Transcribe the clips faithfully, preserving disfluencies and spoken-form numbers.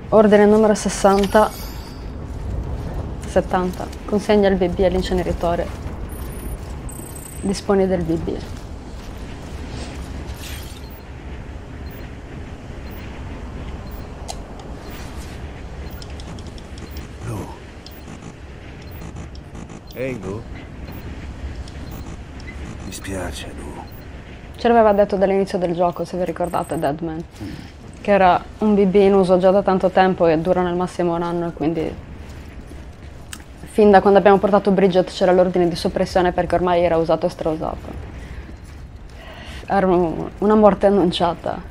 Ordine numero sessanta settanta. Consegna il B B all'inceneritore. Disponi del B B. Lu. Ehi, Lu. Mi spiace, Lu. Ce l'aveva detto dall'inizio del gioco, se vi ricordate, Deadman. Mm. Che era un B B in uso già da tanto tempo e durano al massimo un anno, e quindi fin da quando abbiamo portato Bridget c'era l'ordine di soppressione perché ormai era usato e strausato. Era un, una morte annunciata.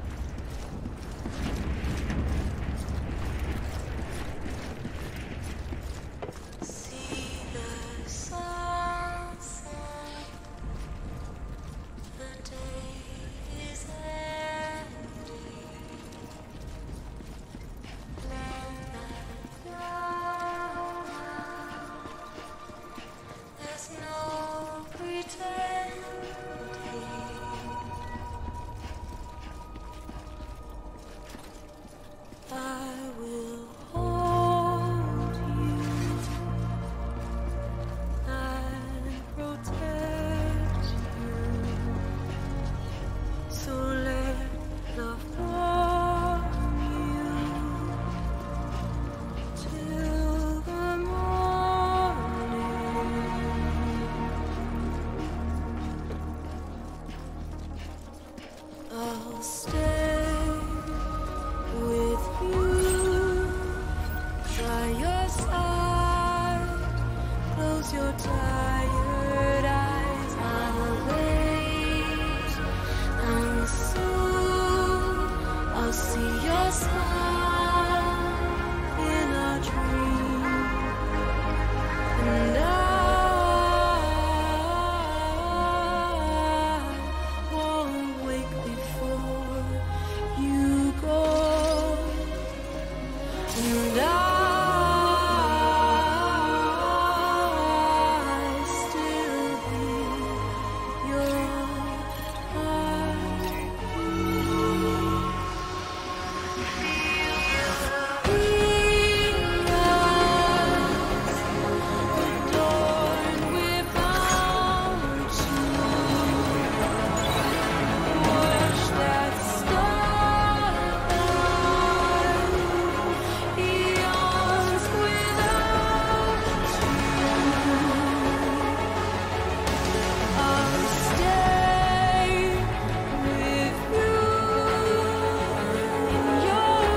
Your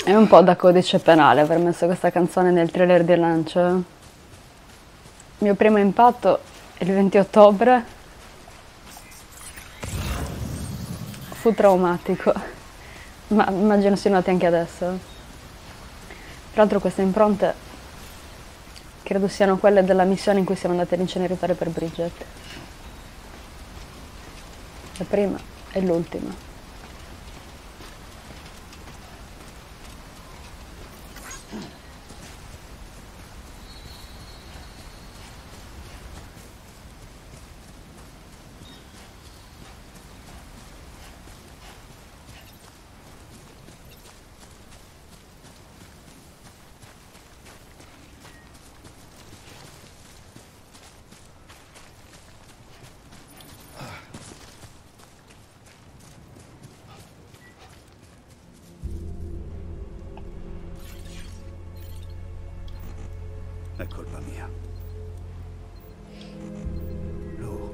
È un po' da codice penale aver messo questa canzone nel trailer di lancio. Il mio primo impatto il venti ottobre fu traumatico, ma immagino si noti anche adesso. Tra l'altro queste impronte credo siano quelle della missione in cui siamo andati ad inceneritare per Bridget. La prima e l'ultima. È colpa mia. Lu.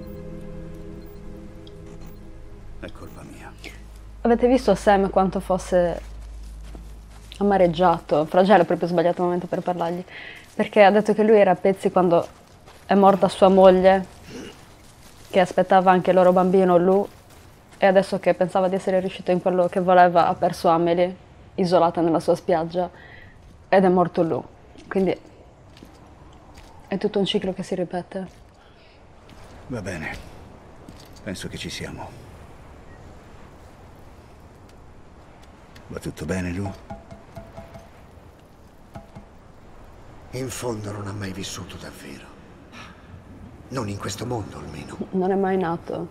È colpa mia. Avete visto Sam quanto fosse amareggiato, fragile, proprio sbagliato momento per parlargli, perché ha detto che lui era a pezzi quando è morta sua moglie, che aspettava anche il loro bambino, Lu, e adesso che pensava di essere riuscito in quello che voleva ha perso Amelie, isolata nella sua spiaggia, ed è morto Lu. Quindi è tutto un ciclo che si ripete. Va bene. Penso che ci siamo. Va tutto bene, Lu? In fondo non ha mai vissuto davvero. Non in questo mondo, almeno. Non è mai nato.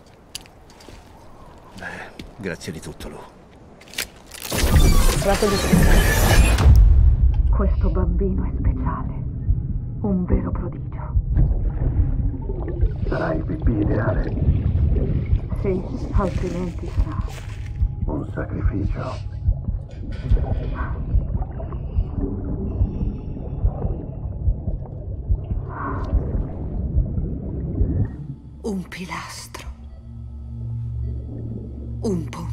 Beh, grazie di tutto, Lu. Grazie di tutto. Questo bambino è speciale. Un vero prodigio. Sarà il bebè ideale. Sì, altrimenti sarà Un sacrificio. un pilastro. Un ponte.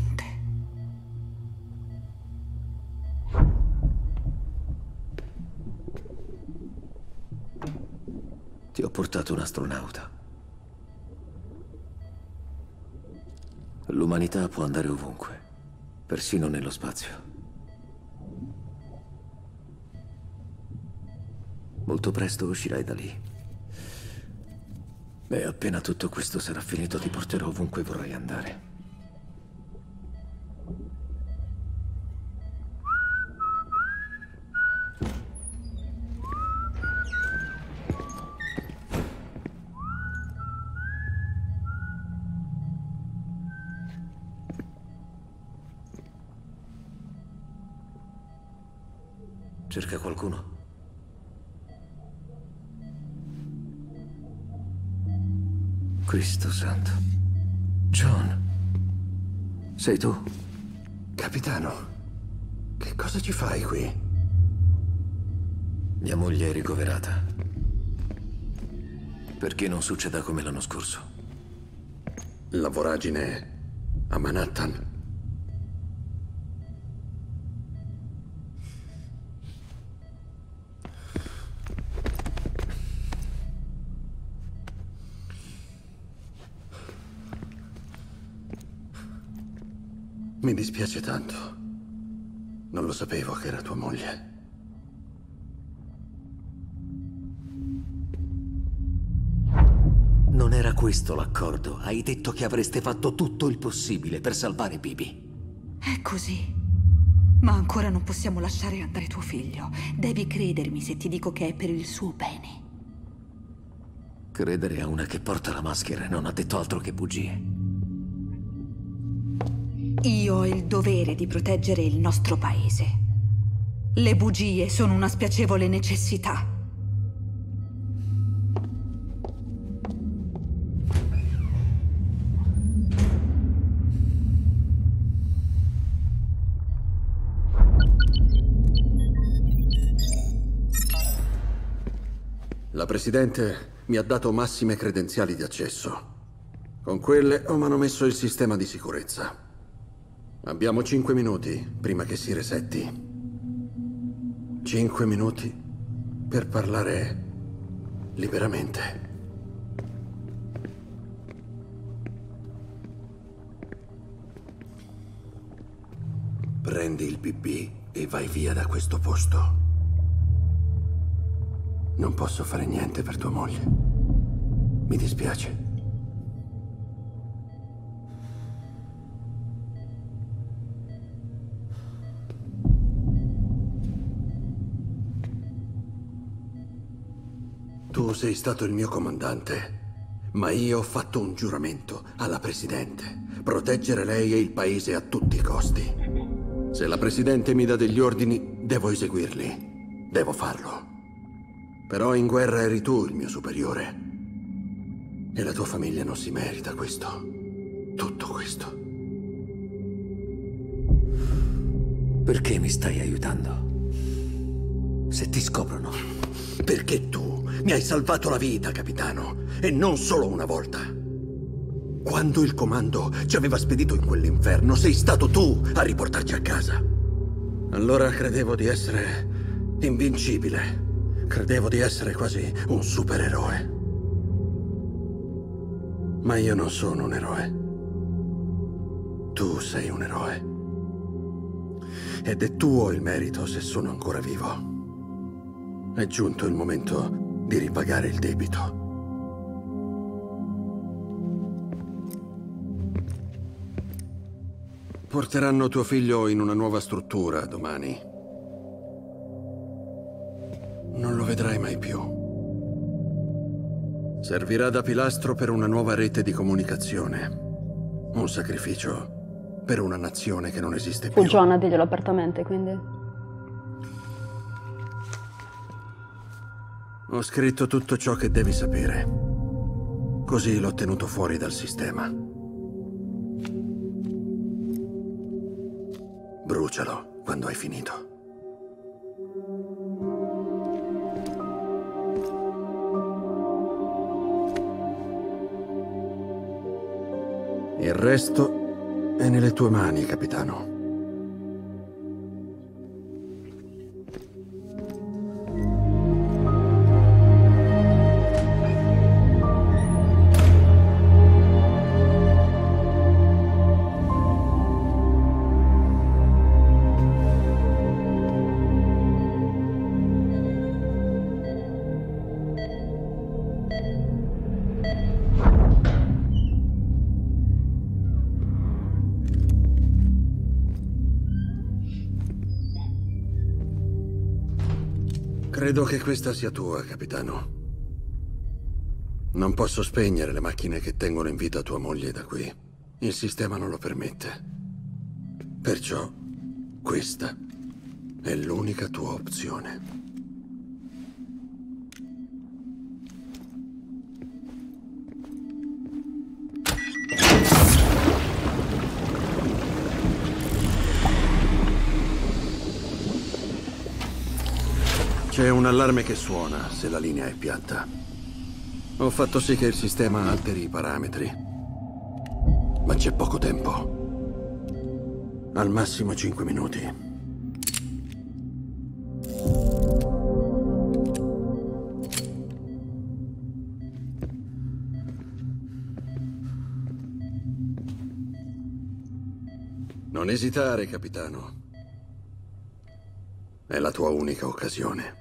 Ti ho portato un astronauta. L'umanità può andare ovunque, persino nello spazio. Molto presto uscirai da lì. E appena tutto questo sarà finito, ti porterò ovunque vorrai andare. Cerca qualcuno? Cristo santo. John. Sei tu? Capitano, che cosa ci fai qui? Mia moglie è ricoverata. Perché non succeda come l'anno scorso? La voragine a Manhattan. Mi dispiace tanto. Non lo sapevo che era tua moglie. Non era questo l'accordo. Hai detto che avreste fatto tutto il possibile per salvare Bibi. È così. Ma ancora non possiamo lasciare andare tuo figlio. Devi credermi se ti dico che è per il suo bene. Credere a una che porta la maschera e non ha detto altro che bugie. Io ho il dovere di proteggere il nostro paese. Le bugie sono una spiacevole necessità. La Presidente mi ha dato massime credenziali di accesso. Con quelle ho manomesso il sistema di sicurezza. Abbiamo cinque minuti prima che si resetti. Cinque minuti per parlare liberamente. Prendi il B B e vai via da questo posto. Non posso fare niente per tua moglie. Mi dispiace. Tu sei stato il mio comandante, ma io ho fatto un giuramento alla Presidente. Proteggere lei e il paese a tutti i costi. Se la Presidente mi dà degli ordini, devo eseguirli. Devo farlo. Però in guerra eri tu il mio superiore. E la tua famiglia non si merita questo. Tutto questo. Perché mi stai aiutando? Se ti scoprono. Perché tu mi hai salvato la vita, capitano. E non solo una volta. Quando il comando ci aveva spedito in quell'inferno, sei stato tu a riportarci a casa. Allora credevo di essere invincibile. Credevo di essere quasi un supereroe. Ma io non sono un eroe. Tu sei un eroe. Ed è tuo il merito se sono ancora vivo. È giunto il momento di ripagare il debito. Porteranno tuo figlio in una nuova struttura domani. Non lo vedrai mai più. Servirà da pilastro per una nuova rete di comunicazione. Un sacrificio per una nazione che non esiste più. Fu John a dirglielo apertamente, quindi. Ho scritto tutto ciò che devi sapere. Così l'ho tenuto fuori dal sistema. Brucialo quando hai finito. Il resto è nelle tue mani, capitano. Credo che questa sia tua, capitano. Non posso spegnere le macchine che tengono in vita tua moglie da qui. Il sistema non lo permette. Perciò, questa è l'unica tua opzione. C'è un allarme che suona se la linea è piatta. Ho fatto sì che il sistema alteri i parametri. Ma c'è poco tempo. Al massimo cinque minuti. Non esitare, capitano. È la tua unica occasione.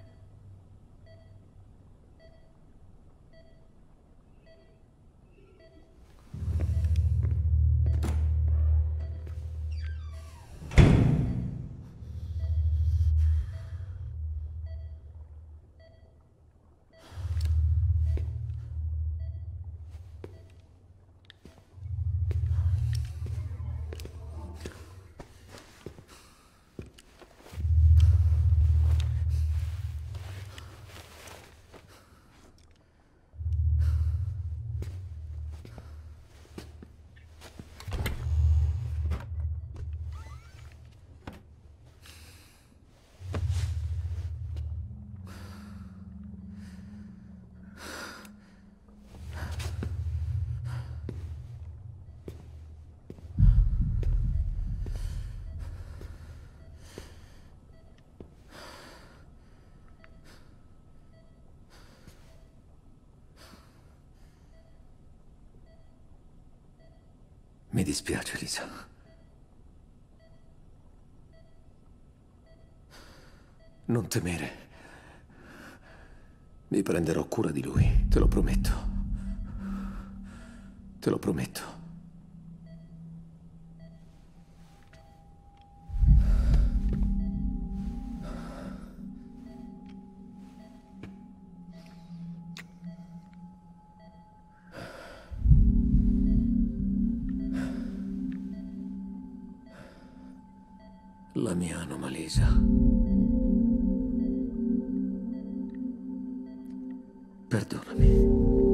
Mi dispiace, Lisa. Non temere. Mi prenderò cura di lui, te lo prometto. Te lo prometto. La mia anomalisa. Perdonami.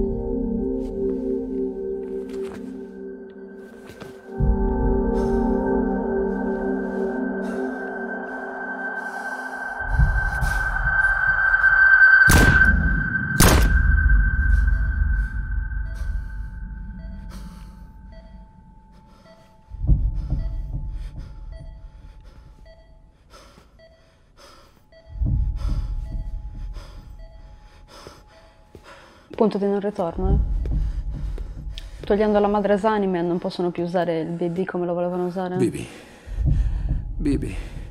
Punto di non ritorno, eh. Togliendo la madre esanime non possono più usare il B B come lo volevano usare. Bibi. Bibi.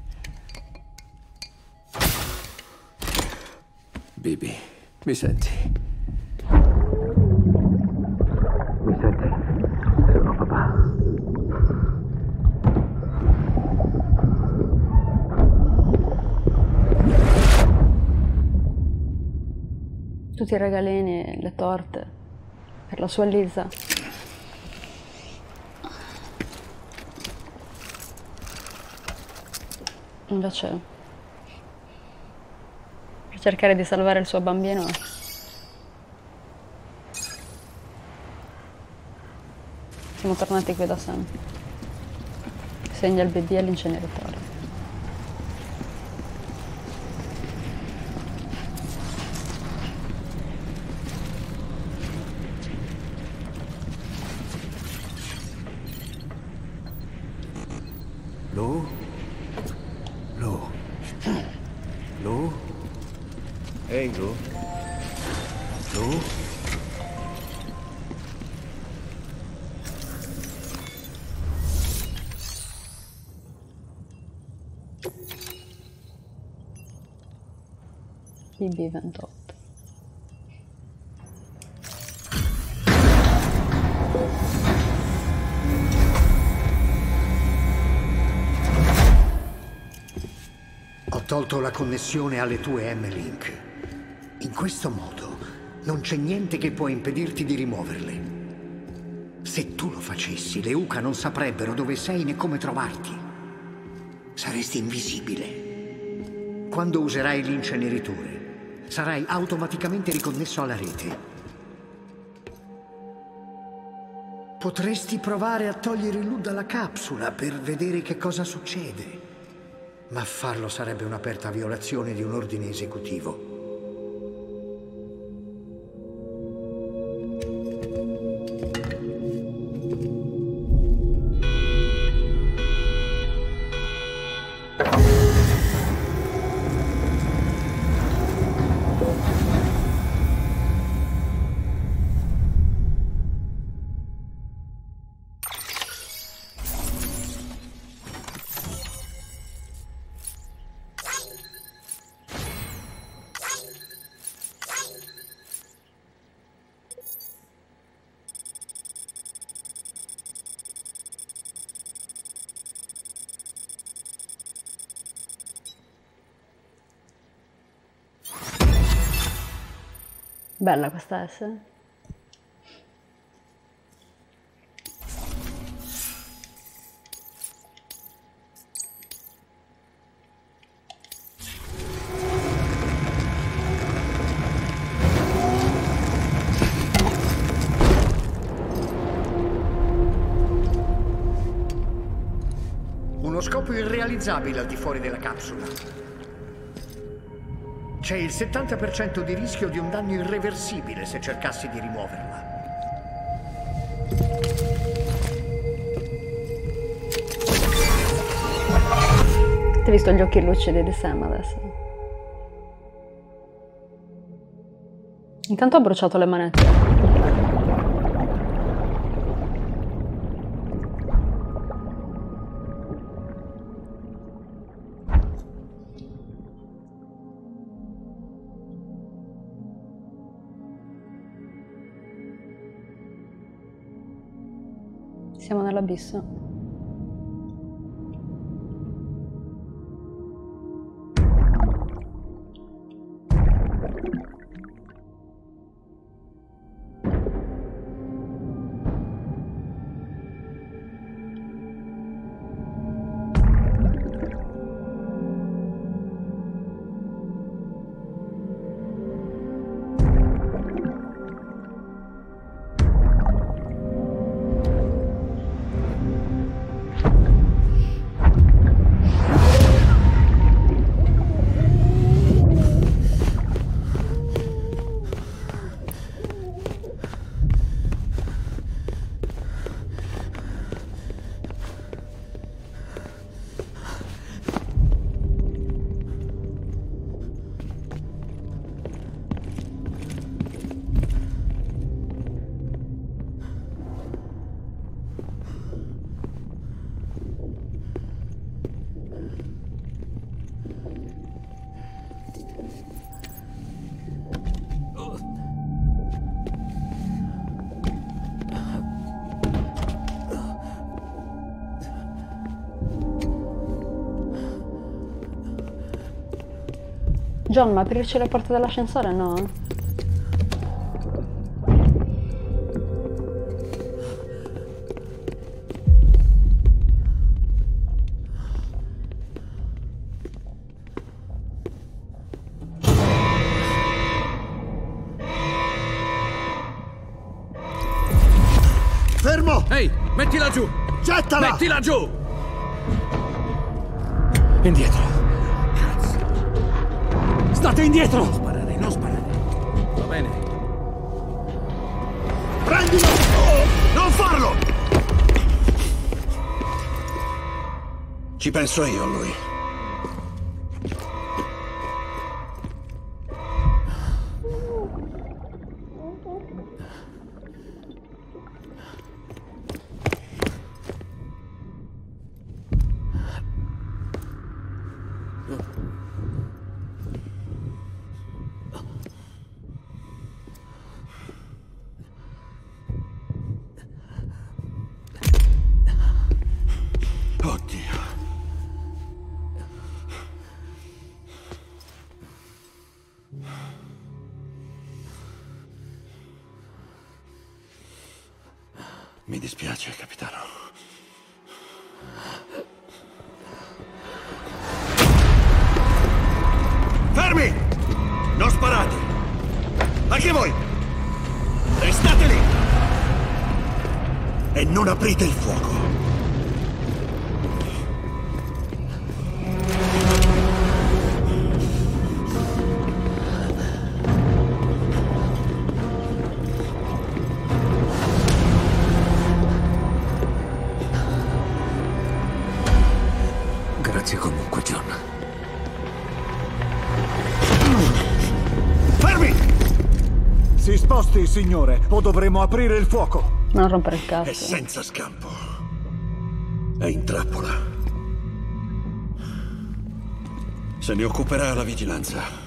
Bibi, mi senti? Mi senti? Sono papà. Tutti i regalini, le torte, per la sua Lisa. Invece, per cercare di salvare il suo bambino, siamo tornati qui da sempre. Segna il B B all'inceneritore. Lu? Lu? Lu? Ehi, Lu? Lu? B B ventotto. Ho tolto la connessione alle tue M-Link. In questo modo non c'è niente che può impedirti di rimuoverle. Se tu lo facessi, le U C A non saprebbero dove sei né come trovarti. Saresti invisibile. Quando userai l'inceneritore, sarai automaticamente riconnesso alla rete. Potresti provare a togliere Lu dalla capsula per vedere che cosa succede. Ma farlo sarebbe un'aperta violazione di un ordine esecutivo. Bella questa S. Uno scopo irrealizzabile al di fuori della capsula. C'è il settanta per cento di rischio di un danno irreversibile se cercassi di rimuoverla. Ti hai visto gli occhi lucidi di Sam adesso? Intanto ha bruciato le manette. Siamo nell'abisso. John, ma aprirci le porte dell'ascensore no? Fermo! Ehi, mettila giù! Gettala! Mettila giù! Indietro. State indietro! Non sparare, non sparare. Va bene. Prendilo! Non farlo! Ci penso io a lui. Mi dispiace, capitano. Fermi! Non sparate! Anche voi! Restate lì! E non aprite il fuoco! Grazie comunque, John. Fermi! Si sposti, signore, o dovremo aprire il fuoco. Non rompere il È cazzo. senza scampo. È in trappola. Se ne occuperà la vigilanza.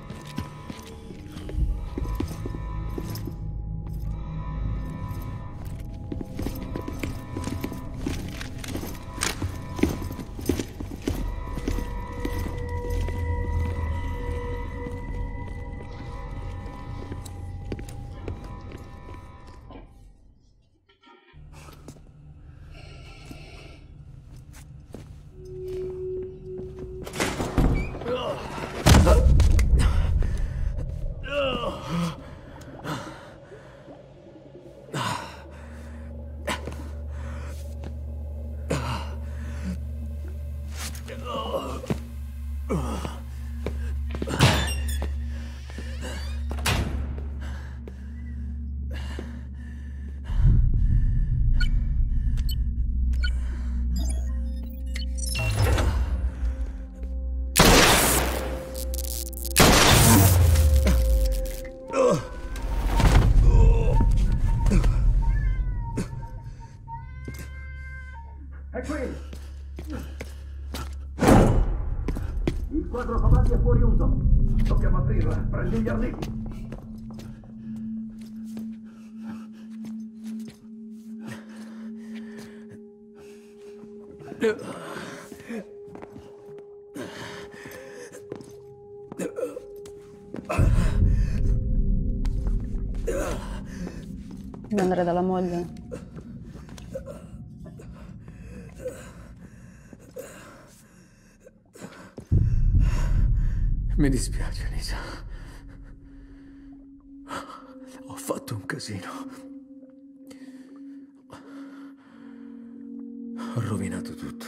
È qui! Il quadro comandi è fuori uso. Dobbiamo aprirla. Prendi gli arnesi. Devi andare dalla moglie. Mi dispiace, Lisa. Ho fatto un casino. Ho rovinato tutto.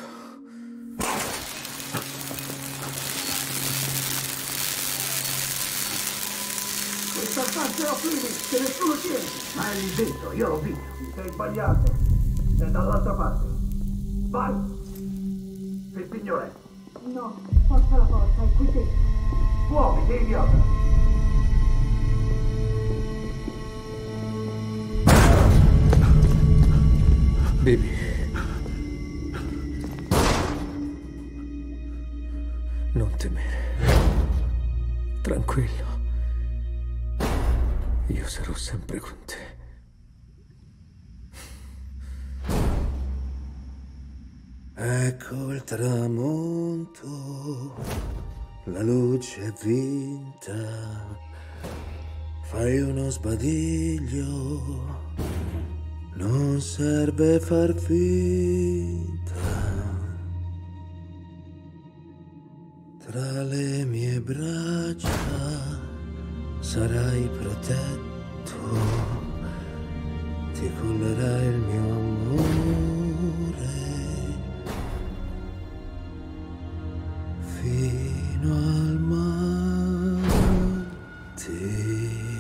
Questa stanza è a fine, che nessuno tiene. Ma è lì dentro, io l'ho visto. Ti sei sbagliato. È dall'altra parte. Vai! Il signore. No, forza la porta, è qui dentro. Fuori, che idiota! Bibi. Non temere. Tranquillo. Io sarò sempre con te. Ecco il tramonto, la luce è vinta, fai uno sbadiglio, non serve far finta. Tra le mie braccia sarai protetto, ti cullerai il mio amore fino al mattino.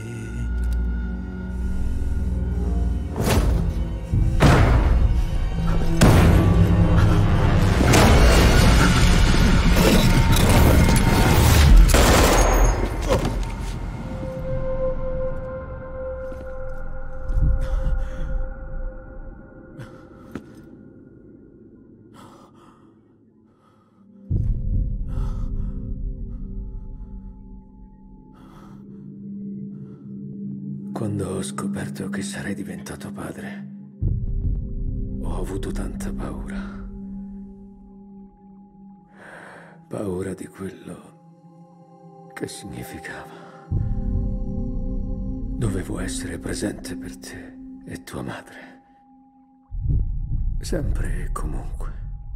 Quando ho scoperto che sarei diventato padre, ho avuto tanta paura. Paura di quello che significava. Dovevo essere presente per te e tua madre. Sempre e comunque.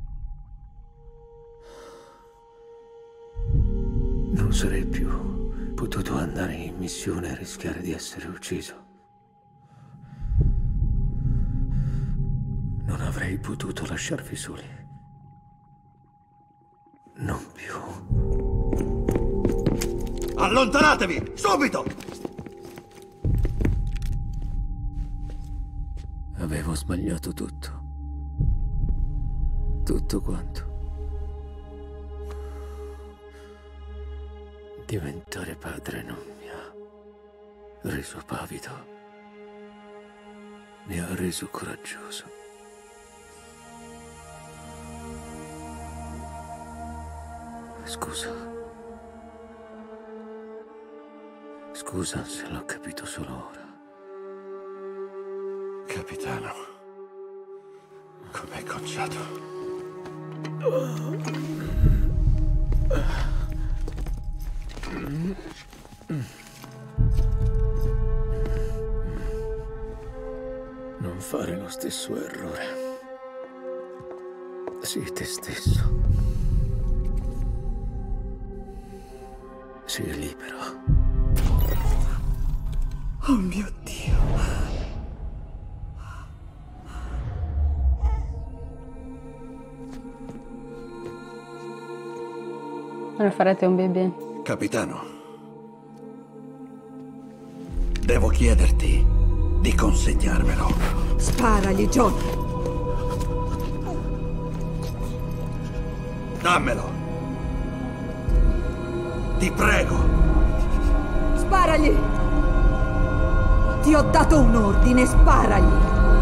Non sarei più potuto andare in missione e rischiare di essere ucciso. Non avrei potuto lasciarvi soli. Non più. Allontanatevi! Subito! Avevo sbagliato tutto. Tutto quanto. Diventare padre non mi ha reso pavido, mi ha reso coraggioso. Scusa. Scusa se l'ho capito solo ora. Capitano, com'è conciato? Non fare lo stesso errore. Sii te stesso. Sii libero. Oh mio Dio. Ne farete un bebè. Capitano, devo chiederti di consegnarmelo. Sparagli, John. Dammelo. Ti prego. Sparagli. Ti ho dato un ordine, sparagli.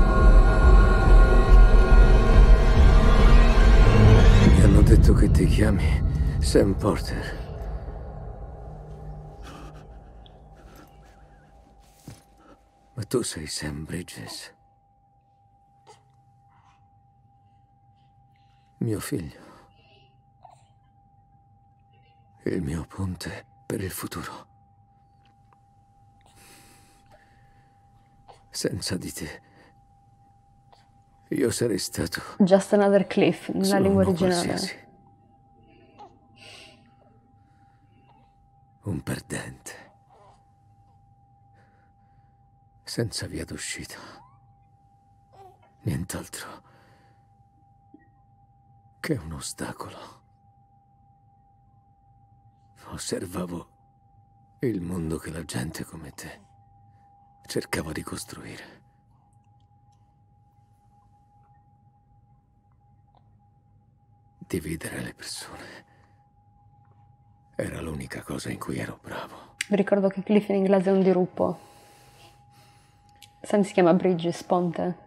Mi hanno detto che ti chiami Sam Porter. Ma tu sei Sam Bridges. Mio figlio. Il mio ponte per il futuro. Senza di te, io sarei stato... Just Another Cliff, nella solo lingua uno originale. qualsiasi. Un perdente. Senza via d'uscita. Nient'altro che un ostacolo. Osservavo il mondo che la gente come te cercava di costruire. Dividere le persone era l'unica cosa in cui ero bravo. Vi ricordo che Cliff in inglese è un diruppo. Sam si chiama Bridges, ponte.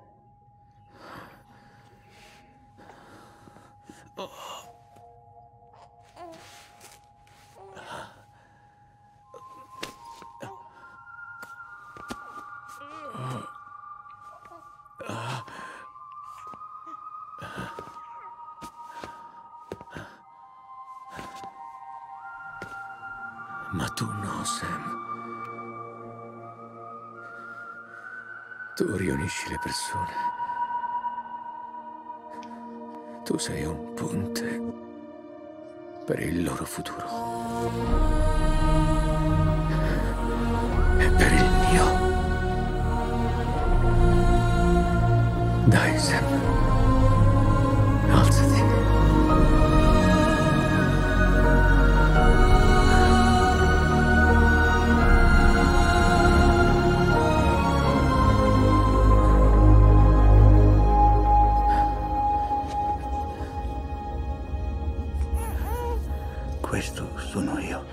Ma tu no, Sam. Tu riunisci le persone. Tu sei un ponte per il loro futuro. E per il mio. Dai, Sam. Alzati. Questo sono io.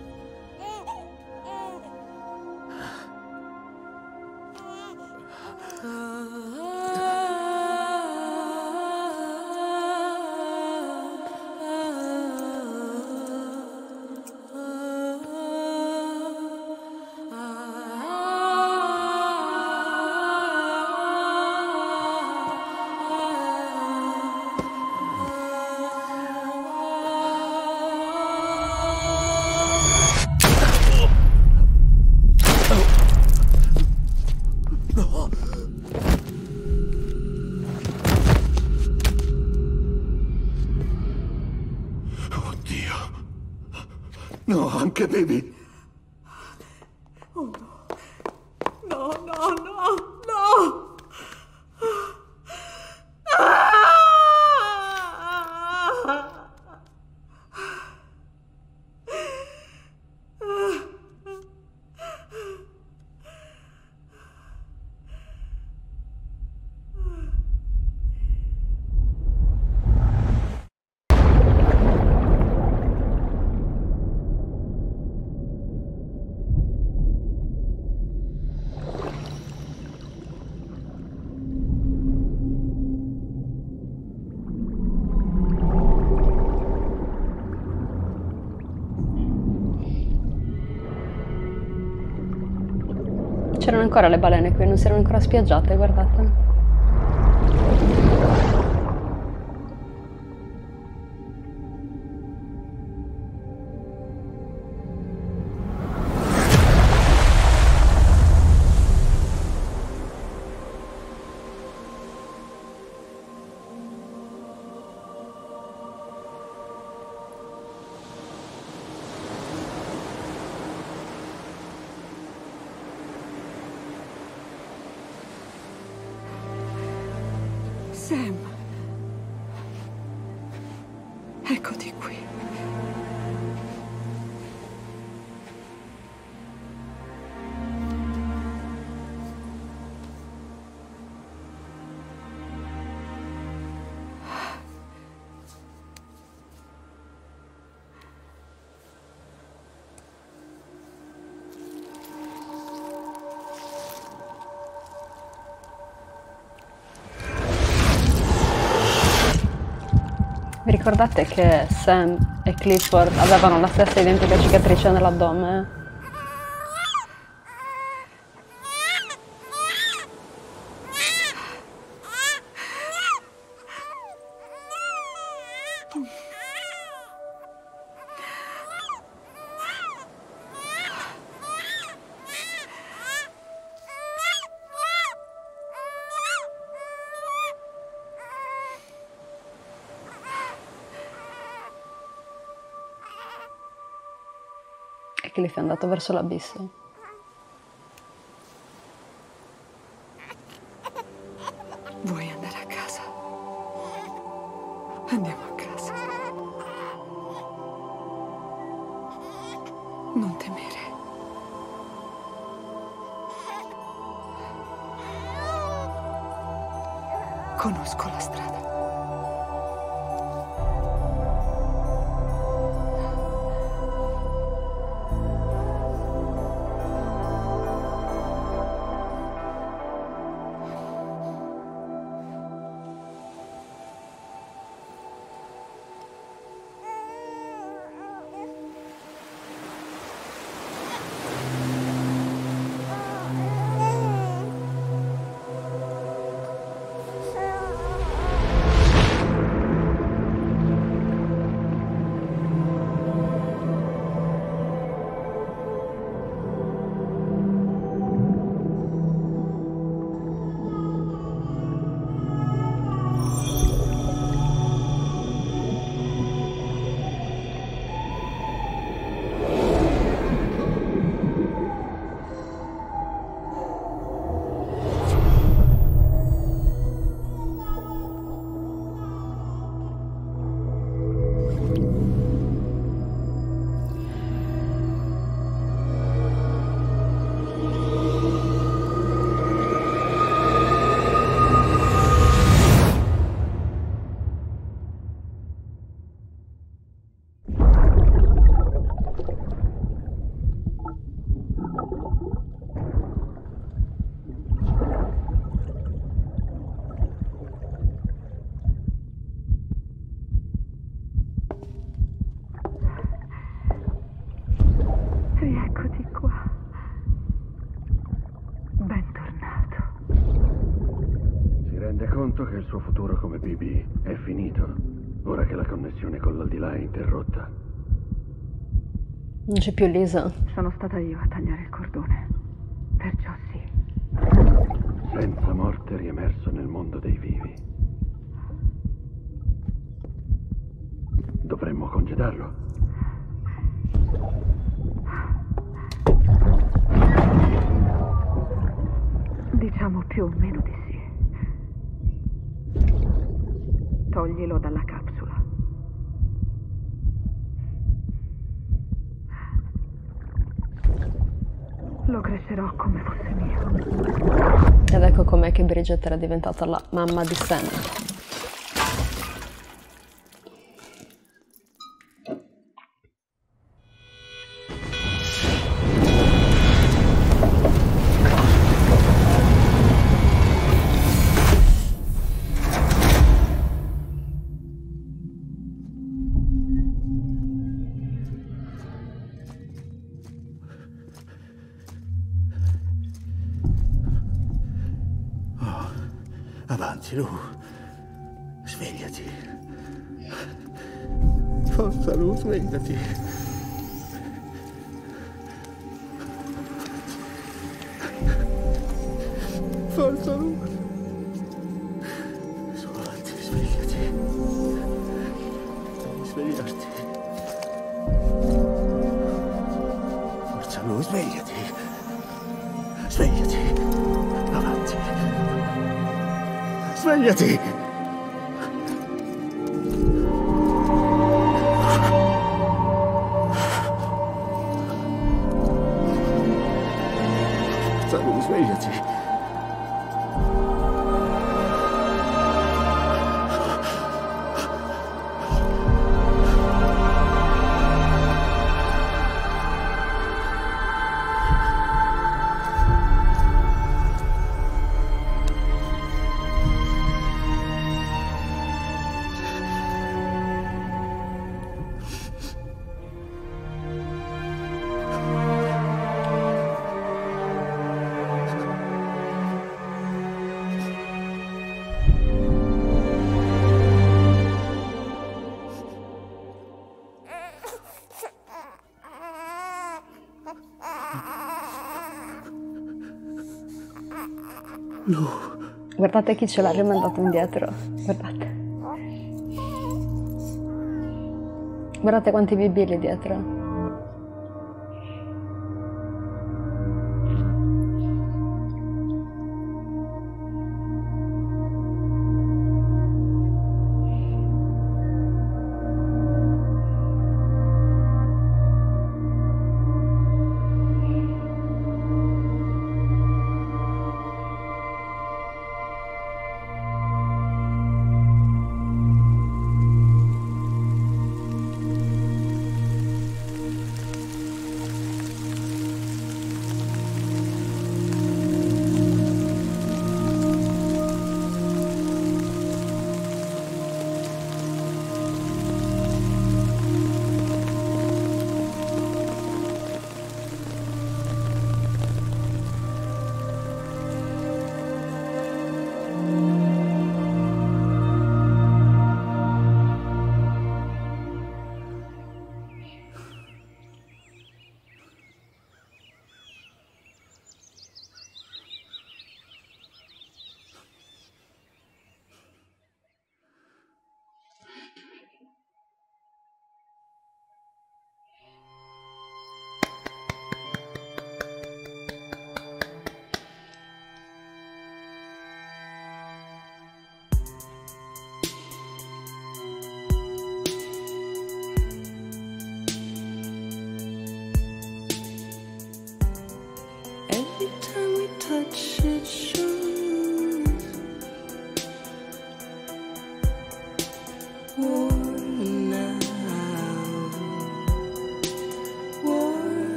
No, anche Baby. Oh no. No, no, no, no. C'erano ancora le balene qui, non si erano ancora spiaggiate, guardate. Sam, eccoti qui. Vi ricordate che Sam e Clifford avevano la stessa identica cicatrice nell'addome? E Cliff è andato verso l'abisso. Vuoi andare a casa? Andiamo a casa. Non temere. Conosco la strada. Rieccoci qua. Bentornato. Si rende conto che il suo futuro come B B è finito, ora che la connessione con l'aldilà è interrotta. Non c'è più Lisa. Sono stata io a tagliare il cordone. Perciò sì. Senza morte riemerso nel mondo dei vivi. Dovremmo congedarlo. Diciamo più o meno di sì. Toglilo dalla capsula. Lo crescerò come fosse mio. Ed ecco com'è che Bridget era diventata la mamma di Sam. Avanti, Lu. Svegliati. Forza, Lu, svegliati. Forza, Lu. Su, avanti, svegliati. Devi svegliarti. Forza, Lu, svegliati. Svegliati. Avanti. Svegliati! Forza, svegliati! Lu. Guardate chi ce l'ha rimandato indietro. Guardate. Guardate quanti B B lì dietro.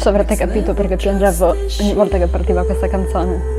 Adesso avrete capito perché piangevo ogni volta che partiva questa canzone.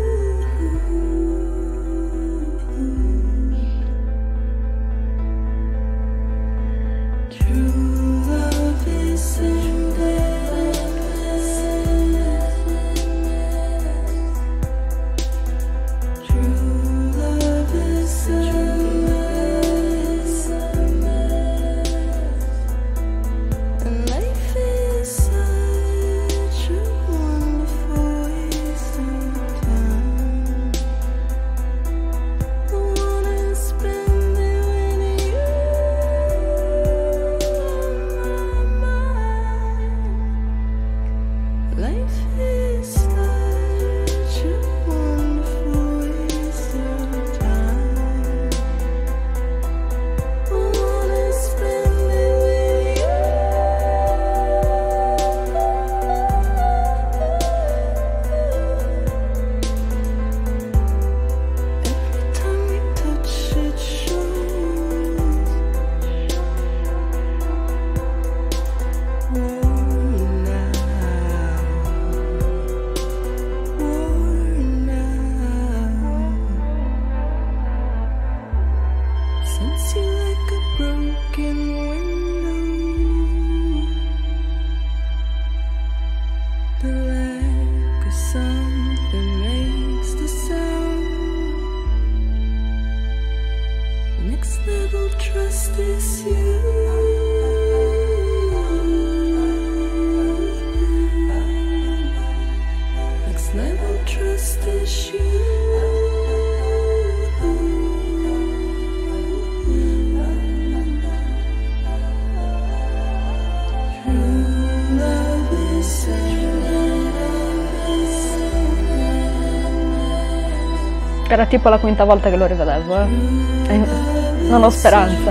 Era tipo la quinta volta che lo rivedevo, eh. E non ho speranza.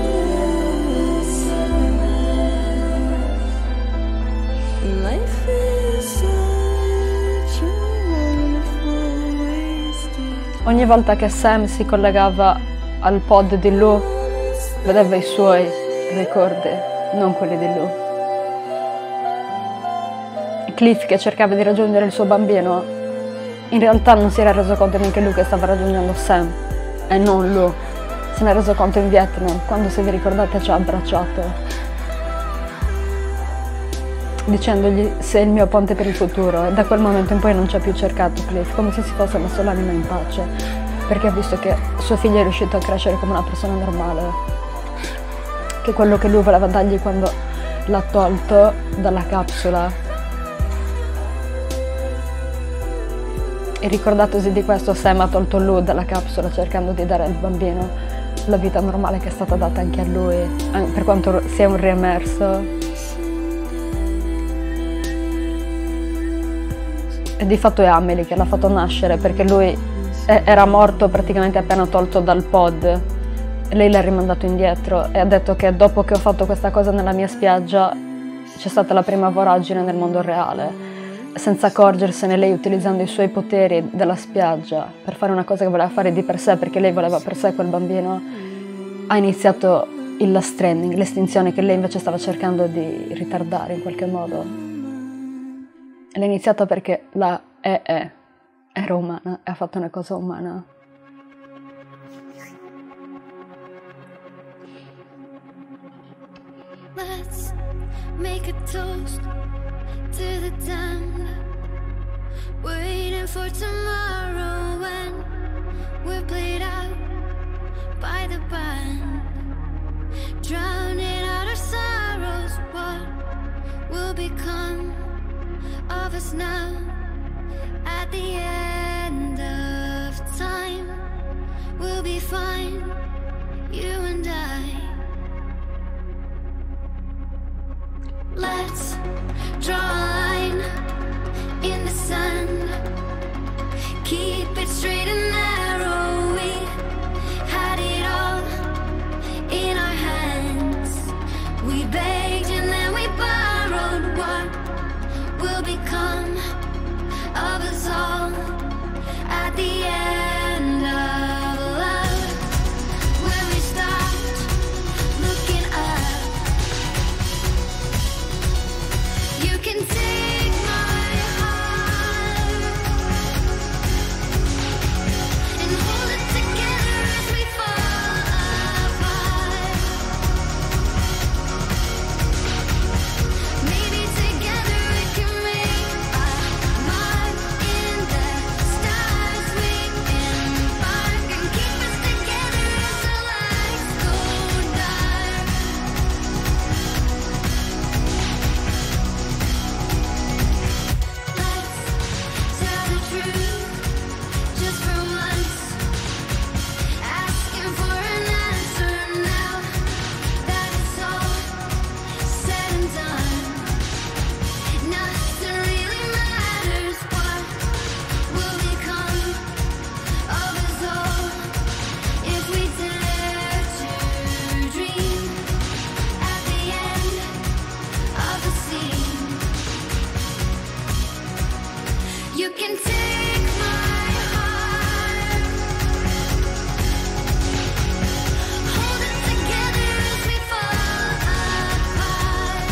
Ogni volta che Sam si collegava al pod di Lou, vedeva i suoi ricordi, non quelli di Lou. Cliff, che cercava di raggiungere il suo bambino, in realtà non si era reso conto neanche lui che stava raggiungendo Sam, e non Lou. Se ne è reso conto in Vietnam, quando, se vi ricordate, ci ha abbracciato, dicendogli sei il mio ponte per il futuro, e da quel momento in poi non ci ha più cercato Cliff, come se si fosse messo l'anima in pace, perché ha visto che suo figlio è riuscito a crescere come una persona normale, che quello che lui voleva dargli quando l'ha tolto dalla capsula. E ricordatosi di questo, Sam ha tolto Lou dalla capsula cercando di dare al bambino la vita normale che è stata data anche a lui, per quanto sia un riemerso. E di fatto è Amelie che l'ha fatto nascere, perché lui era morto praticamente appena tolto dal pod, e lei l'ha rimandato indietro e ha detto che dopo che ho fatto questa cosa nella mia spiaggia c'è stata la prima voragine nel mondo reale. Senza accorgersene, lei, utilizzando i suoi poteri della spiaggia per fare una cosa che voleva fare di per sé, perché lei voleva per sé quel bambino, ha iniziato il last stranding, l'estinzione che lei invece stava cercando di ritardare in qualche modo. L'ha iniziata perché la E E era umana e ha fatto una cosa umana. Let's make a toast to the damned, waiting for tomorrow when we're played out by the band, drowning out our sorrows. What will become of us now at the end of time? We'll be fine, you and I. Let's draw a line in the sand, keep it straight and narrow. We had it all in our hands. We begged and then we borrowed. What will become of us all? can take my heart, hold it together as we fall apart.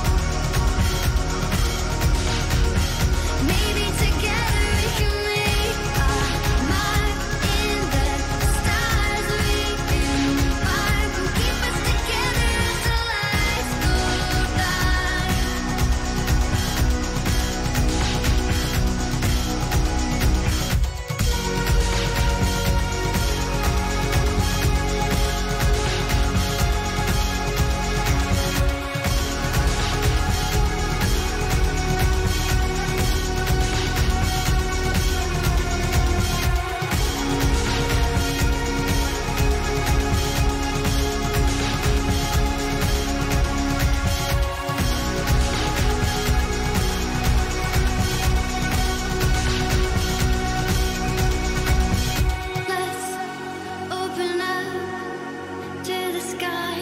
Maybe together we can make a mark in the stars. We embark and keep us together as the lights go dark. Let's open up to the sky,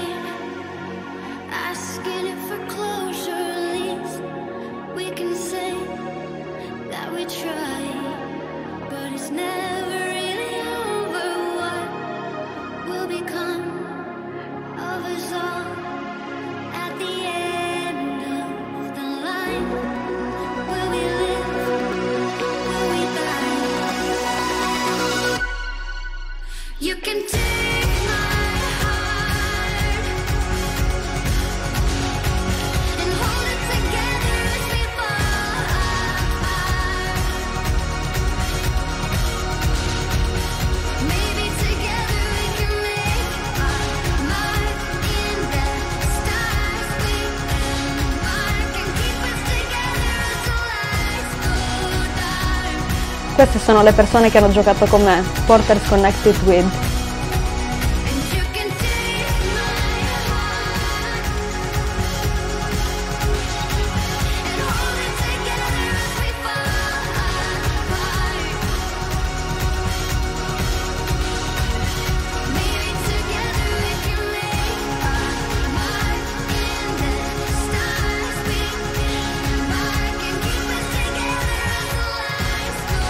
asking it for closure. At least we can say that we tried, but it's never really over. What will become of us all at the end of the line? Will we live? Will we die? You can take my heart and hold it together as we fall apart. Maybe together we can make a mark in the stars. We embark and keep us together as the lights go dark. Queste sono le persone che hanno giocato con me, Porters Connected With. And you can take my heart and hold it together as we fall apart. Maybe together we can make a mark in the stars. We embark and keep us together as the lights go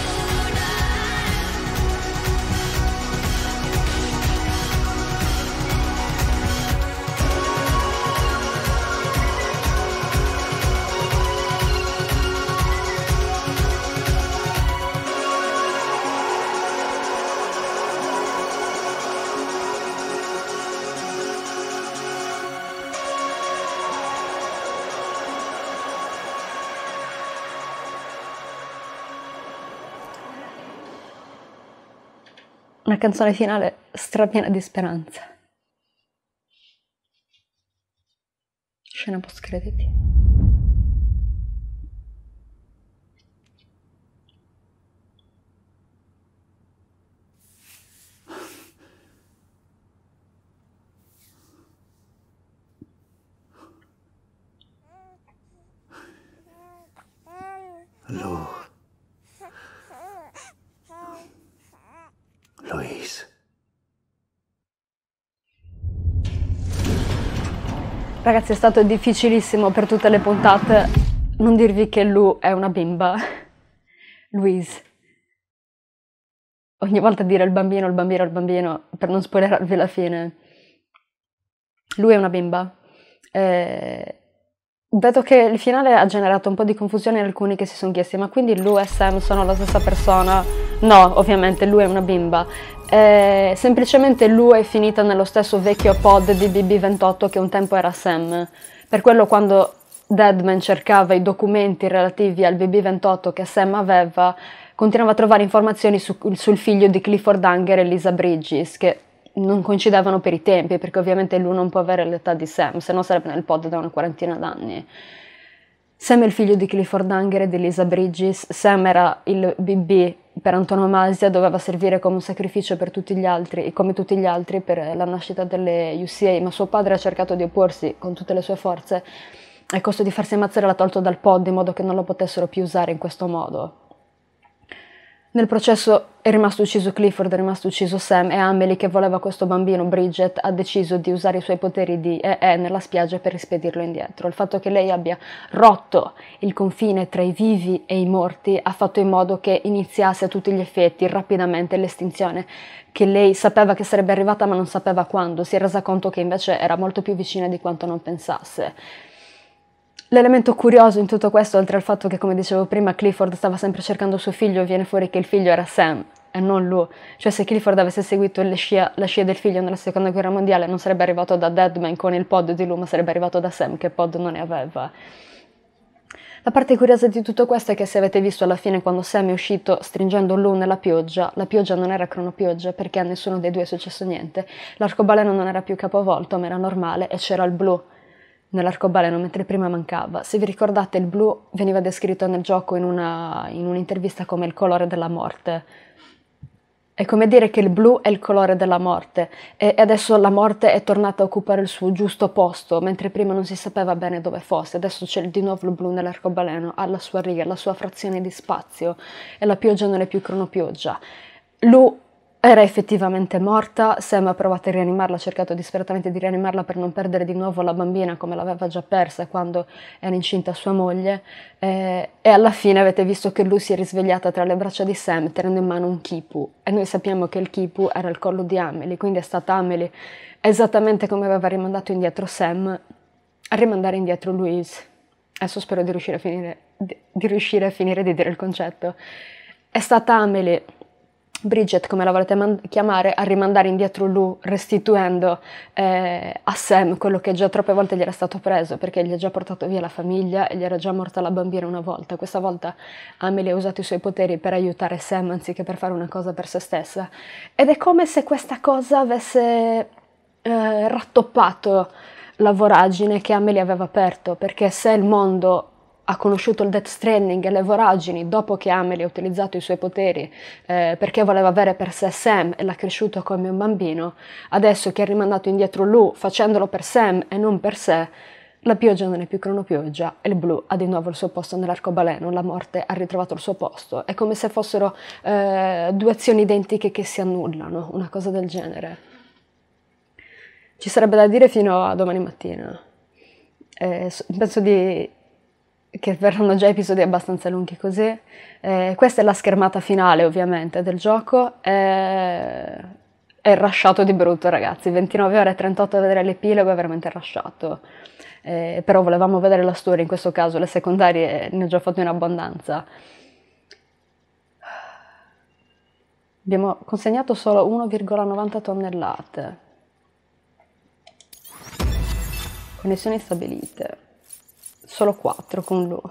Una canzone finale strapiena di speranza. Scena post crediti. Lu. Louise. Ragazzi, è stato difficilissimo per tutte le puntate non dirvi che Lu è una bimba. Louise. Ogni volta dire il bambino, il bambino, il bambino, per non spoilerarvi la fine. Lui è una bimba. Eh, vedo che il finale ha generato un po' di confusione in alcuni che si sono chiesti: ma quindi Lu e Sam sono la stessa persona? No, ovviamente Lu è una bimba. Eh, semplicemente Lu è finita nello stesso vecchio pod di B B ventotto che un tempo era Sam. Per quello quando Deadman cercava i documenti relativi al B B ventotto che Sam aveva, continuava a trovare informazioni su, sul figlio di Clifford Unger e Lisa Bridges, che non coincidevano per i tempi, perché ovviamente lui non può avere l'età di Sam, se no sarebbe nel pod da una quarantina d'anni. Sam è il figlio di Clifford Unger e di Lisa Bridges. Sam era il B B per antonomasia, doveva servire come un sacrificio per tutti gli altri, come tutti gli altri per la nascita delle U C A, ma suo padre ha cercato di opporsi con tutte le sue forze. A costo di farsi ammazzare l'ha tolto dal pod in modo che non lo potessero più usare in questo modo. Nel processo è rimasto ucciso Clifford, è rimasto ucciso Sam, e Amelie, che voleva questo bambino, Bridget, ha deciso di usare i suoi poteri di E E nella spiaggia per rispedirlo indietro. Il fatto che lei abbia rotto il confine tra i vivi e i morti ha fatto in modo che iniziasse a tutti gli effetti rapidamente l'estinzione, che lei sapeva che sarebbe arrivata ma non sapeva quando. Si è resa conto che invece era molto più vicina di quanto non pensasse. L'elemento curioso in tutto questo, oltre al fatto che, come dicevo prima, Clifford stava sempre cercando suo figlio, viene fuori che il figlio era Sam e non lui. Cioè, se Clifford avesse seguito le scia, la scia del figlio nella seconda guerra mondiale, non sarebbe arrivato da Deadman con il pod di lui, ma sarebbe arrivato da Sam, che pod non ne aveva. La parte curiosa di tutto questo è che, se avete visto alla fine, quando Sam è uscito stringendo Lou nella pioggia, la pioggia non era cronopioggia, perché a nessuno dei due è successo niente. L'arcobaleno non era più capovolto, ma era normale, e c'era il blu nell'arcobaleno, mentre prima mancava. Se vi ricordate, il blu veniva descritto nel gioco in una, in un'intervista come il colore della morte. È come dire che il blu è il colore della morte, e adesso la morte è tornata a occupare il suo giusto posto, mentre prima non si sapeva bene dove fosse. Adesso c'è di nuovo il blu nell'arcobaleno, ha la sua riga, la sua frazione di spazio, e la pioggia non è più cronopioggia. Lu era effettivamente morta. Sam ha provato a rianimarla, ha cercato disperatamente di rianimarla per non perdere di nuovo la bambina, come l'aveva già persa quando era incinta sua moglie, eh, e alla fine avete visto che lui si è risvegliata tra le braccia di Sam tenendo in mano un kipu, e noi sappiamo che il kipu era il collo di Amelie, quindi è stata Amelie, esattamente come aveva rimandato indietro Sam, a rimandare indietro Louise. Adesso spero di riuscire a finire di, di riuscire a finire di dire il concetto. È stata Amelie, Bridget, come la volete chiamare, a rimandare indietro Lou, restituendo eh, a Sam quello che già troppe volte gli era stato preso, perché gli ha già portato via la famiglia e gli era già morta la bambina una volta. Questa volta Amelie ha usato i suoi poteri per aiutare Sam anziché per fare una cosa per se stessa, ed è come se questa cosa avesse eh, rattoppato la voragine che Amelie aveva aperto, perché se il mondo ha conosciuto il Death Stranding e le voragini dopo che Amelie ha utilizzato i suoi poteri eh, perché voleva avere per sé Sam e l'ha cresciuto come un bambino, adesso che ha rimandato indietro Lou facendolo per Sam e non per sé, la pioggia non è più cronopioggia e il blu ha di nuovo il suo posto nell'arcobaleno, la morte ha ritrovato il suo posto. È come se fossero eh, due azioni identiche che si annullano, una cosa del genere. Ci sarebbe da dire fino a domani mattina. Eh, penso di... che verranno già episodi abbastanza lunghi così. Eh, questa è la schermata finale, ovviamente, del gioco. Eh, è rasciato di brutto, ragazzi. ventinove ore e trentotto a vedere l'epilogo è veramente rasciato. Eh, però volevamo vedere la storia, in questo caso le secondarie ne ho già fatto in abbondanza. Abbiamo consegnato solo uno virgola novanta tonnellate. Connessioni stabilite. Solo quattro con lui.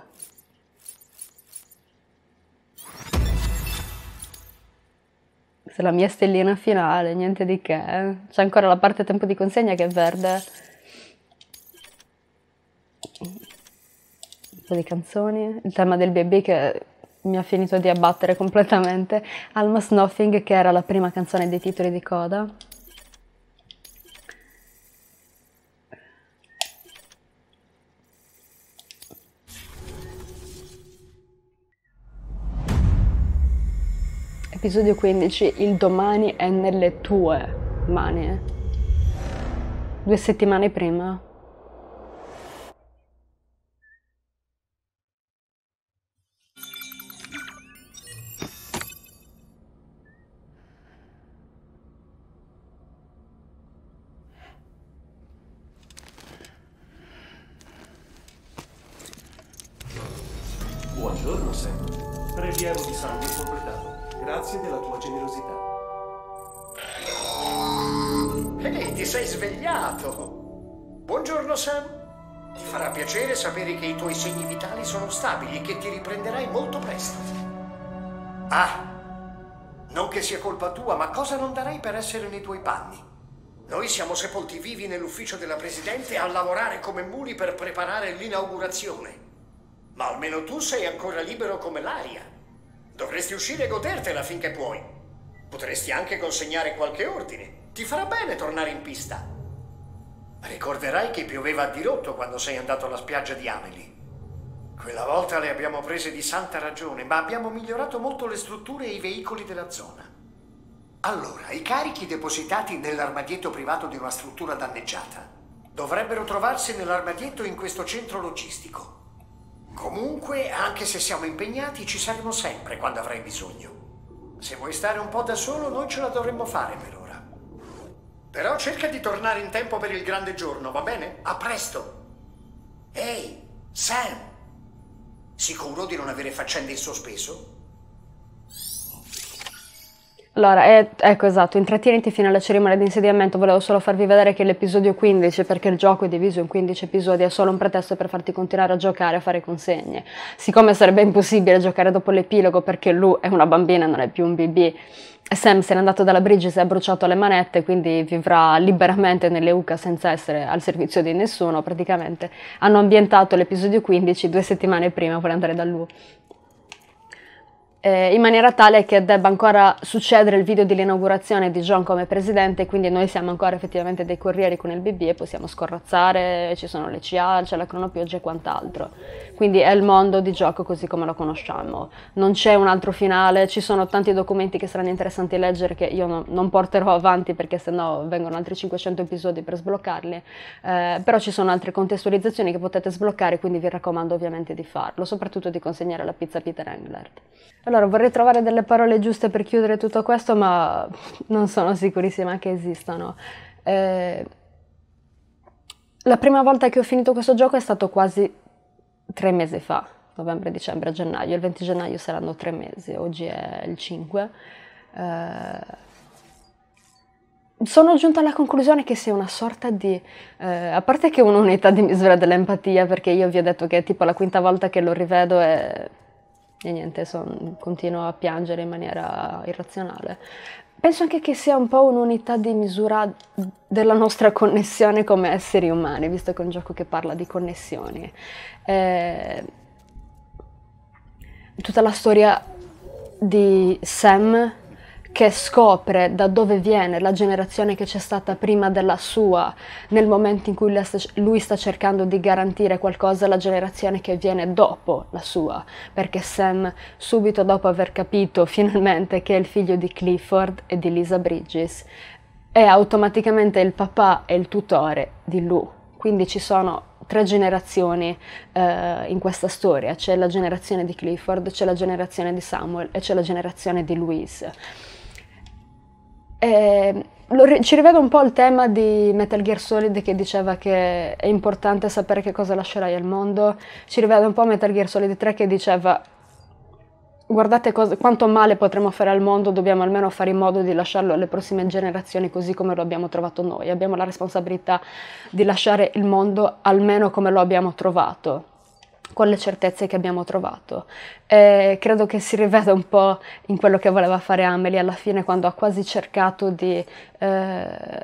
Questa è la mia stellina finale, niente di che. C'è ancora la parte tempo di consegna che è verde. Un po' di canzoni. Il tema del bebè che mi ha finito di abbattere completamente. Almost Nothing, che era la prima canzone dei titoli di coda. Episodio quindici, il domani è nelle tue mani. Due settimane prima. Buongiorno, Sam. Prelievo di sangue completato. Grazie della tua generosità. Ehi, ti sei svegliato! Buongiorno, Sam. Ti farà piacere sapere che i tuoi segni vitali sono stabili e che ti riprenderai molto presto. Ah, non che sia colpa tua, ma cosa non darei per essere nei tuoi panni? Noi siamo sepolti vivi nell'ufficio della Presidente a lavorare come muli per preparare l'inaugurazione. Ma almeno tu sei ancora libero come l'aria. Dovresti uscire e godertela finché puoi. Potresti anche consegnare qualche ordine. Ti farà bene tornare in pista. Ricorderai che pioveva a dirotto quando sei andato alla spiaggia di Amelie. Quella volta le abbiamo prese di santa ragione, ma abbiamo migliorato molto le strutture e i veicoli della zona. Allora, i carichi depositati nell'armadietto privato di una struttura danneggiata dovrebbero trovarsi nell'armadietto in questo centro logistico. Comunque, anche se siamo impegnati, ci saremo sempre quando avrai bisogno. Se vuoi stare un po' da solo, noi ce la dovremmo fare per ora. Però cerca di tornare in tempo per il grande giorno, va bene? A presto! Ehi, Sam! Sicuro di non avere faccende in sospeso? Allora, è, ecco esatto, intrattieniti fino alla cerimonia di insediamento. Volevo solo farvi vedere che l'episodio quindici, perché il gioco è diviso in quindici episodi, è solo un pretesto per farti continuare a giocare e a fare consegne. Siccome sarebbe impossibile giocare dopo l'epilogo perché Lou è una bambina e non è più un bebè, Sam se n'è andato dalla Bridges e ha bruciato le manette, quindi vivrà liberamente nelle U C A senza essere al servizio di nessuno. Praticamente hanno ambientato l'episodio quindici due settimane prima per andare da Lou. Eh, in maniera tale che debba ancora succedere il video dell'inaugurazione di John come presidente, quindi noi siamo ancora effettivamente dei corrieri con il B B e possiamo scorrazzare, ci sono le C A, c'è la cronopioggia e quant'altro. Quindi è il mondo di gioco così come lo conosciamo. Non c'è un altro finale, ci sono tanti documenti che saranno interessanti leggere che io no, non porterò avanti perché sennò vengono altri cinquecento episodi per sbloccarli, eh, però ci sono altre contestualizzazioni che potete sbloccare, quindi vi raccomando ovviamente di farlo, soprattutto di consegnare la pizza a Peter Englert. Allora, vorrei trovare delle parole giuste per chiudere tutto questo, ma non sono sicurissima che esistano. Eh, la prima volta che ho finito questo gioco è stato quasi tre mesi fa, novembre, dicembre, gennaio. Il venti gennaio saranno tre mesi, oggi è il cinque. Eh, sono giunta alla conclusione che sia una sorta di, eh, a parte che è un'unità di misura dell'empatia, perché io vi ho detto che è tipo la quinta volta che lo rivedo e... e niente, son, continuo a piangere in maniera irrazionale. Penso anche che sia un po' un'unità di misura della nostra connessione come esseri umani, visto che è un gioco che parla di connessioni. Eh, tutta la storia di Sam che scopre da dove viene la generazione che c'è stata prima della sua, nel momento in cui lui sta cercando di garantire qualcosa alla generazione che viene dopo la sua, perché Sam, subito dopo aver capito finalmente che è il figlio di Clifford e di Lisa Bridges, è automaticamente il papà e il tutore di Lou. Quindi ci sono tre generazioni eh, in questa storia, c'è la generazione di Clifford, c'è la generazione di Samuel e c'è la generazione di Louise. E lo, ci rivedo un po' il tema di Metal Gear Solid che diceva che è importante sapere che cosa lascerai al mondo, ci rivedo un po' Metal Gear Solid tre che diceva guardate cosa, quanto male potremmo fare al mondo, dobbiamo almeno fare in modo di lasciarlo alle prossime generazioni così come lo abbiamo trovato noi, abbiamo la responsabilità di lasciare il mondo almeno come lo abbiamo trovato, con le certezze che abbiamo trovato. E credo che si riveda un po' in quello che voleva fare Amelie alla fine, quando ha quasi cercato di eh,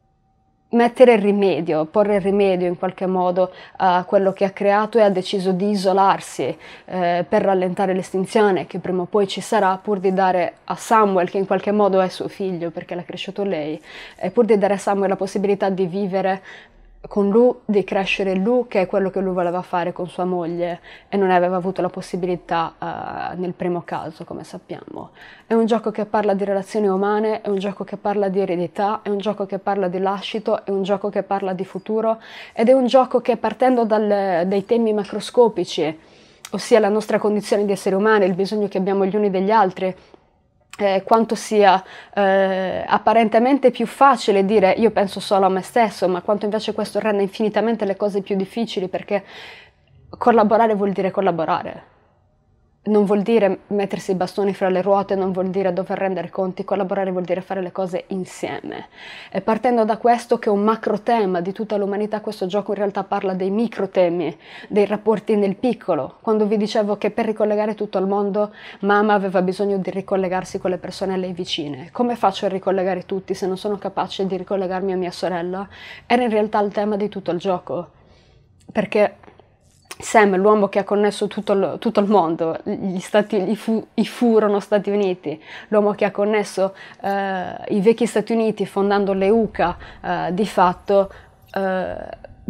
mettere rimedio, porre rimedio in qualche modo a quello che ha creato, e ha deciso di isolarsi eh, per rallentare l'estinzione che prima o poi ci sarà, pur di dare a Samuel, che in qualche modo è suo figlio perché l'ha cresciuto lei, e pur di dare a Samuel la possibilità di vivere con Lou, di crescere Lou, che è quello che lui voleva fare con sua moglie e non aveva avuto la possibilità uh, nel primo caso, come sappiamo. È un gioco che parla di relazioni umane, è un gioco che parla di eredità, è un gioco che parla di lascito, è un gioco che parla di futuro, ed è un gioco che, partendo dal, dai temi macroscopici, ossia la nostra condizione di esseri umani, il bisogno che abbiamo gli uni degli altri, Eh, quanto sia eh, apparentemente più facile dire io penso solo a me stesso, ma quanto invece questo rende infinitamente le cose più difficili, perché collaborare vuol dire collaborare, non vuol dire mettersi i bastoni fra le ruote, non vuol dire dover rendere conti, collaborare vuol dire fare le cose insieme. E partendo da questo, che è un macro tema di tutta l'umanità, questo gioco in realtà parla dei micro temi, dei rapporti nel piccolo. Quando vi dicevo che per ricollegare tutto il mondo mamma aveva bisogno di ricollegarsi con le persone a lei vicine, come faccio a ricollegare tutti se non sono capace di ricollegarmi a mia sorella? Era in realtà il tema di tutto il gioco, perché Sam, l'uomo che ha connesso tutto il, tutto il mondo, gli stati, i, fu, i furono Stati Uniti, l'uomo che ha connesso eh, i vecchi Stati Uniti fondando le U C A, eh, di fatto eh,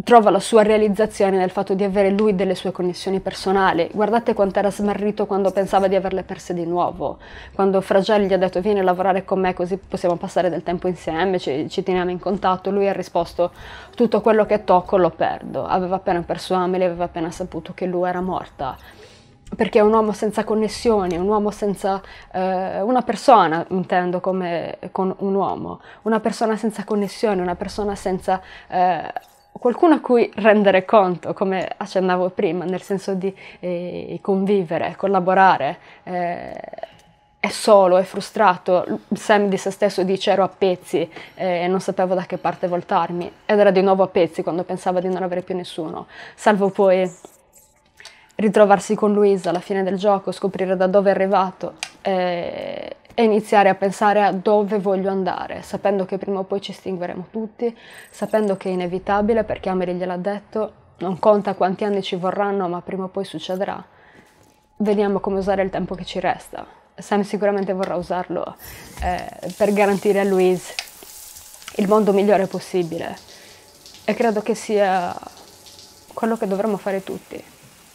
trova la sua realizzazione nel fatto di avere lui delle sue connessioni personali. Guardate quanto era smarrito quando pensava di averle perse di nuovo, quando Fragile gli ha detto vieni a lavorare con me così possiamo passare del tempo insieme, ci, ci teniamo in contatto. Lui ha risposto tutto quello che tocco lo perdo. Aveva appena perso Amelie, aveva appena saputo che lui era morta, perché è un uomo senza connessioni, un uomo senza, eh, una persona, intendo come con un uomo, una persona senza connessioni, una persona senza eh, qualcuno a cui rendere conto, come accennavo prima, nel senso di eh, convivere, collaborare. Eh, è solo, è frustrato. Sam di se stesso dice ero a pezzi e eh, non sapevo da che parte voltarmi, ed era di nuovo a pezzi quando pensava di non avere più nessuno, salvo poi ritrovarsi con Louise alla fine del gioco, scoprire da dove è arrivato eh, e iniziare a pensare a dove voglio andare, sapendo che prima o poi ci estingueremo tutti, sapendo che è inevitabile perché Amelie gliel'ha detto, non conta quanti anni ci vorranno, ma prima o poi succederà. Vediamo come usare il tempo che ci resta. Sam sicuramente vorrà usarlo eh, per garantire a Louise il mondo migliore possibile, e credo che sia quello che dovremmo fare tutti.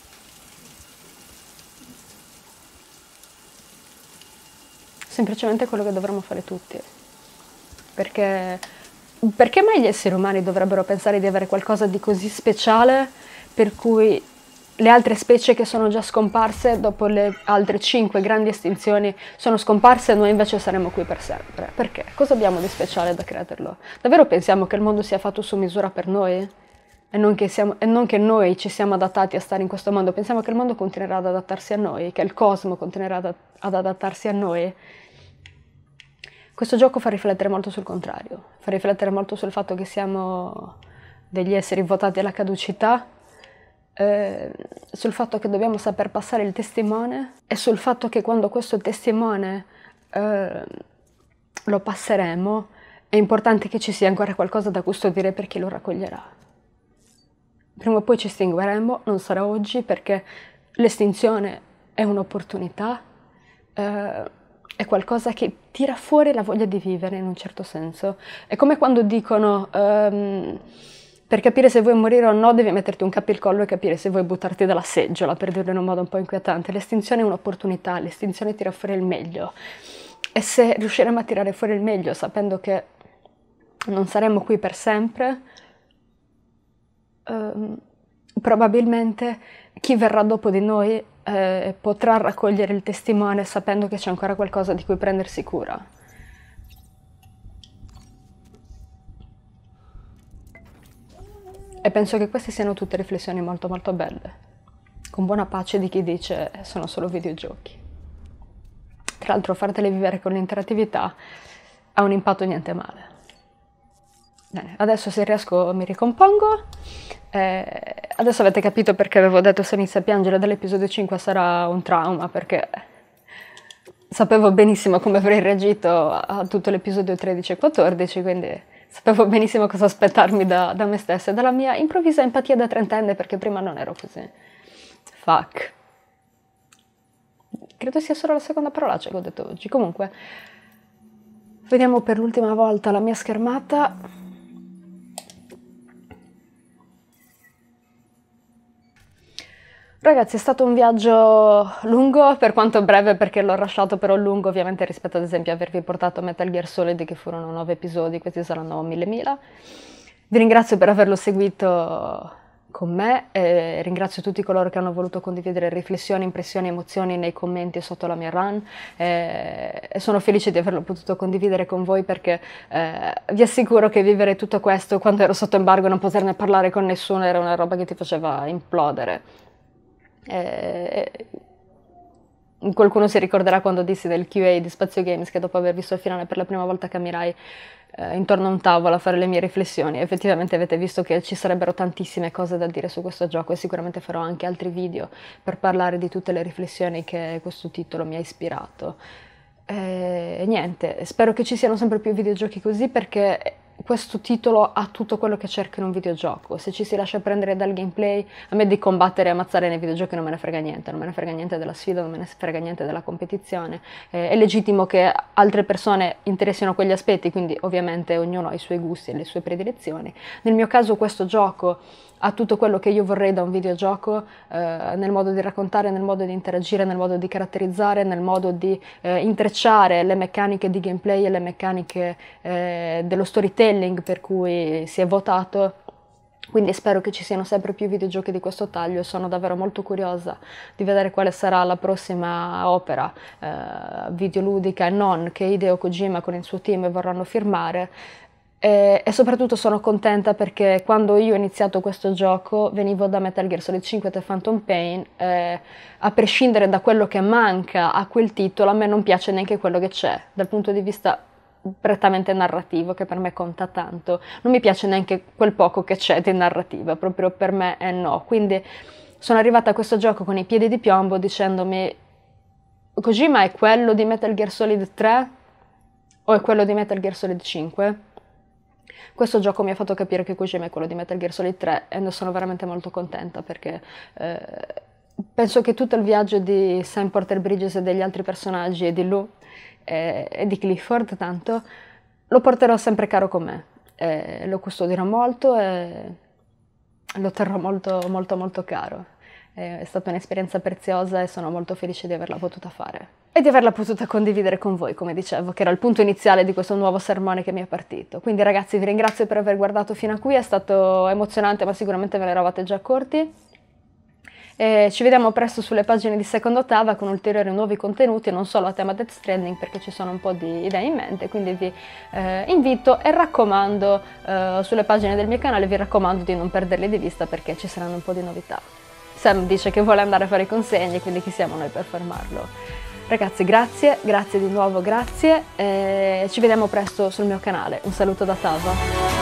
Semplicemente quello che dovremmo fare tutti, perché, perché mai gli esseri umani dovrebbero pensare di avere qualcosa di così speciale per cui le altre specie che sono già scomparse dopo le altre cinque grandi estinzioni sono scomparse e noi invece saremo qui per sempre? Perché? Cosa abbiamo di speciale da crederlo? Davvero pensiamo che il mondo sia fatto su misura per noi? E non, che siamo, e non che noi ci siamo adattati a stare in questo mondo? Pensiamo che il mondo continuerà ad adattarsi a noi, che il cosmo continuerà ad, ad adattarsi a noi? Questo gioco fa riflettere molto sul contrario, fa riflettere molto sul fatto che siamo degli esseri votati alla caducità, eh, sul fatto che dobbiamo saper passare il testimone e sul fatto che quando questo testimone eh, lo passeremo è importante che ci sia ancora qualcosa da custodire per chi lo raccoglierà. Prima o poi ci estingueremo, non sarà oggi perché l'estinzione è un'opportunità, eh, è qualcosa che tira fuori la voglia di vivere in un certo senso. È come quando dicono um, per capire se vuoi morire o no devi metterti un capo al collo e capire se vuoi buttarti dalla seggiola, per dirlo in un modo un po' inquietante. L'estinzione è un'opportunità, l'estinzione tira fuori il meglio, e se riusciremo a tirare fuori il meglio sapendo che non saremo qui per sempre, um, probabilmente chi verrà dopo di noi eh, potrà raccogliere il testimone sapendo che c'è ancora qualcosa di cui prendersi cura. E penso che queste siano tutte riflessioni molto molto belle, con buona pace di chi dice sono solo videogiochi. Tra l'altro fartele vivere con l'interattività ha un impatto niente male. Bene, adesso se riesco mi ricompongo. Eh, adesso avete capito perché avevo detto se inizia a piangere dall'episodio cinque sarà un trauma, perché sapevo benissimo come avrei reagito a tutto l'episodio tredici e quattordici, quindi sapevo benissimo cosa aspettarmi da, da me stessa e dalla mia improvvisa empatia da trentenne, perché prima non ero così. Fuck. Credo sia solo la seconda parolaccia che ho detto oggi. Comunque, vediamo per l'ultima volta la mia schermata. Ragazzi, è stato un viaggio lungo, per quanto breve perché l'ho lasciato, però lungo ovviamente rispetto ad esempio a avervi portato Metal Gear Solid, che furono nove episodi, questi saranno mille mila. Vi ringrazio per averlo seguito con me e ringrazio tutti coloro che hanno voluto condividere riflessioni, impressioni, emozioni nei commenti sotto la mia run, e sono felice di averlo potuto condividere con voi perché eh, vi assicuro che vivere tutto questo quando ero sotto embargo e non poterne parlare con nessuno era una roba che ti faceva implodere. Eh, qualcuno si ricorderà quando dissi del Q A di Spazio Games che dopo aver visto il finale per la prima volta cammirai eh, intorno a un tavolo a fare le mie riflessioni. Effettivamente avete visto che ci sarebbero tantissime cose da dire su questo gioco e sicuramente farò anche altri video per parlare di tutte le riflessioni che questo titolo mi ha ispirato. E niente, spero che ci siano sempre più videogiochi così perché questo titolo ha tutto quello che cerca in un videogioco. Se ci si lascia prendere dal gameplay, a me di combattere e ammazzare nei videogiochi non me ne frega niente, non me ne frega niente della sfida, non me ne frega niente della competizione. Eh, è legittimo che altre persone interessino quegli aspetti, quindi ovviamente ognuno ha i suoi gusti e le sue predilezioni. Nel mio caso questo gioco ha tutto quello che io vorrei da un videogioco, eh, nel modo di raccontare, nel modo di interagire, nel modo di caratterizzare, nel modo di eh, intrecciare le meccaniche di gameplay e le meccaniche eh, dello storytelling per cui si è votato. Quindi spero che ci siano sempre più videogiochi di questo taglio e sono davvero molto curiosa di vedere quale sarà la prossima opera eh, videoludica e non che Hideo Kojima con il suo team vorranno firmare. E, e soprattutto sono contenta perché quando io ho iniziato questo gioco venivo da Metal Gear Solid cinque The Phantom Pain, e a prescindere da quello che manca a quel titolo, a me non piace neanche quello che c'è dal punto di vista prettamente narrativo, che per me conta tanto. Non mi piace neanche quel poco che c'è di narrativa, proprio per me è no. Quindi sono arrivata a questo gioco con i piedi di piombo dicendomi: Kojima è quello di Metal Gear Solid tre o è quello di Metal Gear Solid cinque? Questo gioco mi ha fatto capire che Kojima è quello di Metal Gear Solid tre e ne sono veramente molto contenta perché eh, penso che tutto il viaggio di Sam Porter Bridges e degli altri personaggi e di Lou e, e di Clifford tanto lo porterò sempre caro con me, e lo custodirò molto e lo terrò molto molto molto caro. È stata un'esperienza preziosa e sono molto felice di averla potuta fare e di averla potuta condividere con voi, come dicevo, che era il punto iniziale di questo nuovo sermone che mi è partito. Quindi ragazzi, vi ringrazio per aver guardato fino a qui, è stato emozionante, ma sicuramente ve ne eravate già accorti. E ci vediamo presto sulle pagine di Second Ottava con ulteriori nuovi contenuti, non solo a tema Death Stranding, perché ci sono un po' di idee in mente, quindi vi eh, invito e raccomando eh, sulle pagine del mio canale, vi raccomando di non perderle di vista perché ci saranno un po' di novità. Sam dice che vuole andare a fare i consegni, quindi chi siamo noi per fermarlo? Ragazzi, grazie, grazie di nuovo, grazie, e ci vediamo presto sul mio canale. Un saluto da Tava.